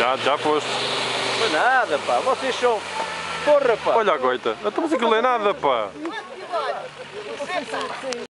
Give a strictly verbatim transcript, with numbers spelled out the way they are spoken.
Obrigado, já foste. Não é nada, pá. Vocês são... Porra, pá. Olha a goita. Então, mas aquilo não é nada, pá.